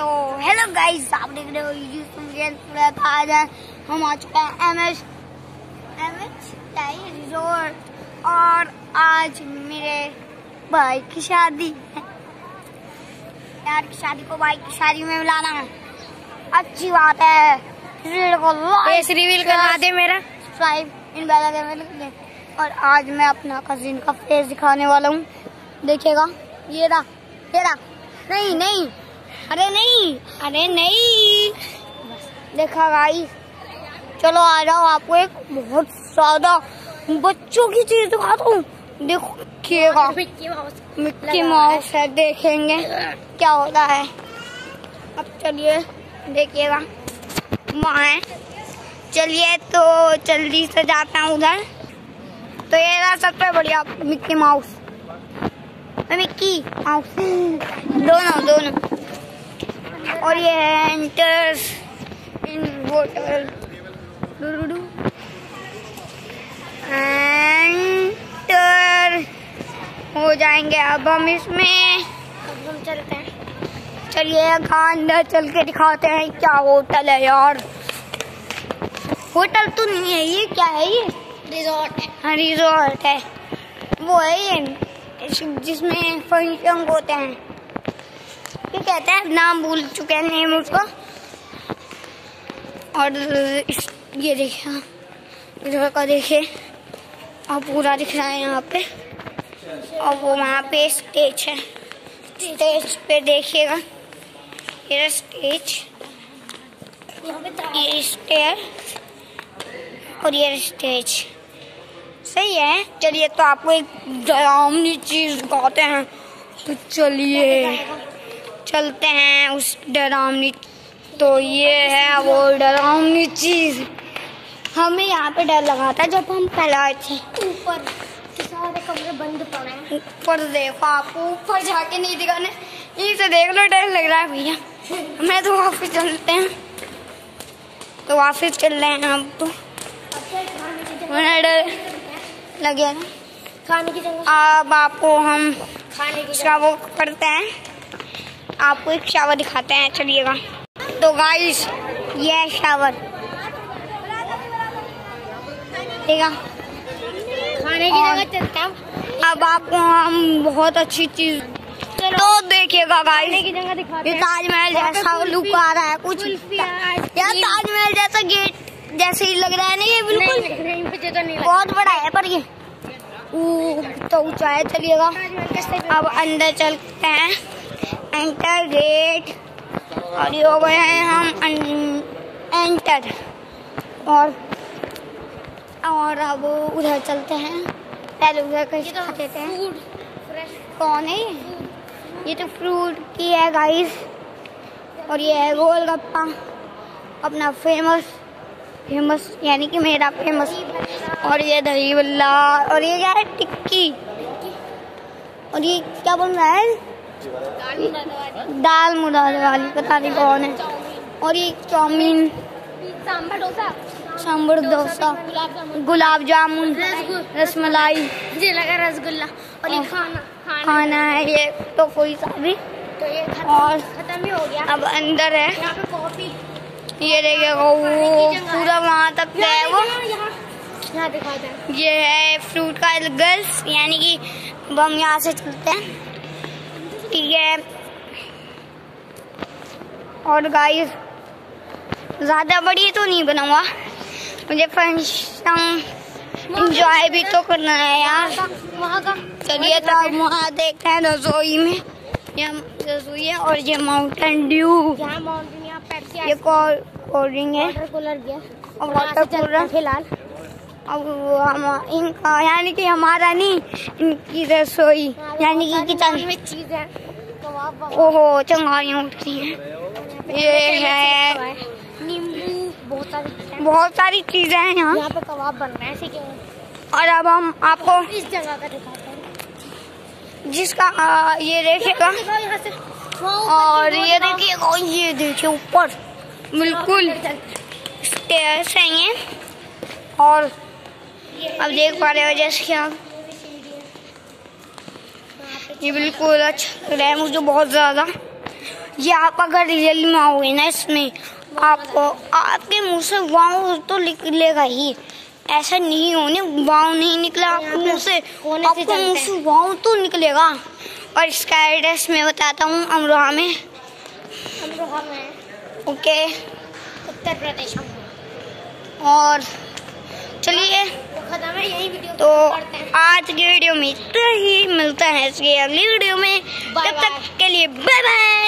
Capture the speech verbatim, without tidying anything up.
तो hello guys, आप देख रहे हो यूट्यूब। आज हम आ चुके हैं M H M H resort और आज मेरे भाई की शादी है। यार की शादी को भाई की शादी में बुलाना है, अच्छी बात है। फेस रिवील करवा दे मेरा इन में। और आज मैं अपना कजिन का फेस दिखाने वाला हूँ, देखिएगा। ये रहा ये रहा नहीं नहीं अरे नहीं अरे नहीं देखा गाइस। चलो आ जाओ, आपको एक बहुत ज्यादा बच्चों की चीज दिखाता हूँ, देखिएगा। मिक्की माउस है, देखेंगे क्या होता है। अब चलिए देखिएगा वहाँ है। चलिए तो जल्दी से जाते हैं उधर। तो ये रहा सबसे बढ़िया मिक्की माउस, मिक्की माउस दोनों दोनों। और ये है एंटर इन वाटर, एंटर हो जाएंगे अब हम इसमें। अब हम चलते हैं, चलिए अंदर चल के दिखाते हैं क्या होटल है। यार होटल तो नहीं है, ये क्या है? ये रिजॉर्ट है। हाँ रिजॉर्ट है, वो है ये जिसमें फंक्शन होते हैं। क्या कहते हैं, नाम भूल चुके हैं नेम उसको। और ये देखिए इधर का, देखिए और पूरा दिख रहा है यहाँ पे। और वो वहाँ पे स्टेज है, स्टेज पे देखिएगा ये स्टेज, ये स्टेज और ये स्टेज सही है। चलिए तो आपको एक डरावनी चीज दिखाते हैं, तो चलिए चलते हैं उस डरावनी। तो ये है वो डरावनी चीज। हमें यहाँ पे डर लगा था जब हम पहले आए थे। ऊपर सारे कमरे बंद पड़े हैं। ऊपर देखो, आपको ऊपर जाके नहीं दिखाने, यहीं से देख लो, डर लग रहा है भैया। मैं तो वापस चलते हैं, तो वापस चल रहे हैं अब। तो डर लगे ना खाने की जगह। अब आपको हम खाने की शावर करते हैं, आपको एक शावर दिखाते हैं, चलिएगा। तो गाइस ये है शावर, ठीक है। खाने की जगह चलते हैं अब। आपको हम बहुत अच्छी चीज तो देखिएगा गाइस, की जगह दिखाते हैं। ताजमहल जैसा लुक आ रहा है कुछ, यार ताजमहल जैसा गेट जैसे ही लग रहा है ना ये, बिल्कुल बहुत बड़ा है। पर ये तो ऊंचा है, चलिएगा अब अंदर चलते हैं। एंटर गेट, और ये हो गए हैं हम एंटर। और और अब उधर चलते हैं, पहले उधर कहीं दिखा देते हैं। कौन है ये? ये तो फ्रूट की है गाइस। और ये है गोलगप्पा, अपना फेमस फेमस यानी कि मेरा फेमस। और ये दही बल्ला, और ये क्या है? टिक्की। और ये क्या बोल रहा है? दाल मुराद वाली, पता नहीं कौन है। और ये चाउमीन, सांभर डोसा, सांभर डोसा, गुलाब जामुन, रसमलाई, मुझे लगा रसगुल्ला। और ये खाना खाना है ये तो कोई सा भी। तो ये और खत्म भी हो गया। अब अंदर है, यहाँ पे कॉफी, ये देखिएगा वो पूरा वहाँ तक है वो। यहाँ दिखाते हैं, ये है फ्रूट का गर्ल्स, यानी कि हम यहाँ से चलते हैं, ठीक है। और गाइस ज्यादा बड़ी तो नहीं बनाऊंगा, मुझे फंक्शन एंजॉय भी तो करना है यार वहाँ का। चलिए तो अब वहाँ देखते हैं रसोई में, ये रसोई है। और ये माउंटेन ड्यू, ये कोल्ड ड्रिंक है, और वाटर कूलर फिलहाल। अब हम इनका यानी कि हमारा नहीं, इनकी रसोई यानी कि किचन में चीज है। ओहो चंगारियाँ उठती हैं। ये है नींबू, बहुत सारी बहुत सारी चीजें हैं यहाँ। यहाँ पे कबाब बन रहे हैं ऐसे क्यों? और अब हम आपको इस जगह का दिखाते हैं, जिसका आ, ये देखिएगा। और ये देखिएगा, ये देखिए ऊपर बिल्कुल स्टेयर्स हैं ये। और अब देख पा रहे हो जैसे कि आप, ये बिल्कुल अच्छा लग रहा है मुझे बहुत ज्यादा। ये आप अगर रियल में आओगे ना इसमें, आपको आपके मुंह से वाव तो निकलेगा ही, ऐसा नहीं होने वाव नहीं निकला आपके मुंह से, आपको मुंह से वाव तो निकलेगा। और इसका एड्रेस मैं बताता हूँ, अमरोहा में, अमरोहा में ओके, उत्तर प्रदेश में। और चलिए यही वीडियो तो आज की वीडियो में इतना ही, मिलता है इसकी अगली वीडियो में, तब तक के लिए बाय बाय।